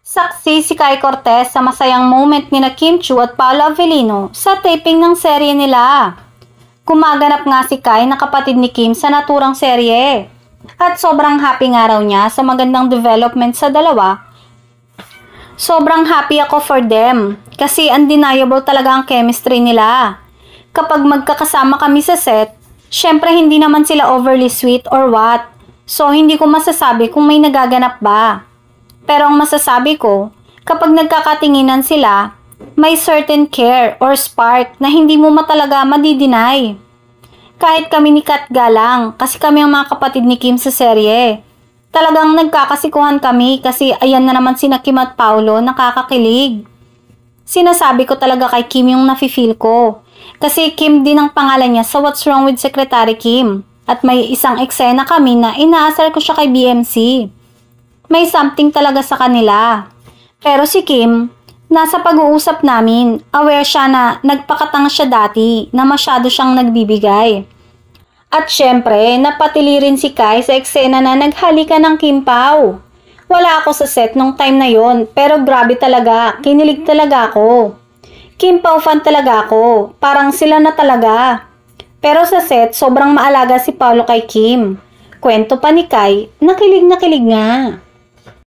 Saksi si Kai Cortez sa masayang moment ni na Kim Chiu at Paolo Avellino sa taping ng serye nila. Gumaganap nga si Kai na kapatid ni Kim sa naturang serye. At sobrang happy nga raw niya sa magandang development sa dalawa. Sobrang happy ako for them kasi undeniable talaga ang chemistry nila. Kapag magkakasama kami sa set, syempre hindi naman sila overly sweet or what. So hindi ko masasabi kung may nagaganap ba. Pero ang masasabi ko, kapag nagkakatinginan sila, may certain care or spark na hindi mo talaga madideny. Kahit kami ni Kat Galang, kasi kami ang mga kapatid ni Kim sa serye. Talagang nagkakasikuhan kami kasi ayan na naman sina Kim at Paolo, nakakakilig. Sinasabi ko talaga kay Kim yung nafe-feel ko. Kasi Kim din ang pangalan niya sa What's Wrong with Secretary Kim. At may isang eksena kami na inaasar ko siya kay BMC. May something talaga sa kanila. Pero si Kim, nasa pag-uusap namin, aware siya na nagpakatanga siya dati na masyado siyang nagbibigay. At syempre, napatili rin si Kai sa eksena na naghalikan ng Kim Pao. Wala ako sa set nung time na yon, pero grabe talaga, kinilig talaga ako. Kim Pao fan talaga ako, parang sila na talaga. Pero sa set, sobrang maalaga si Paolo kay Kim. Kwento pa ni Kai, nakilig nga.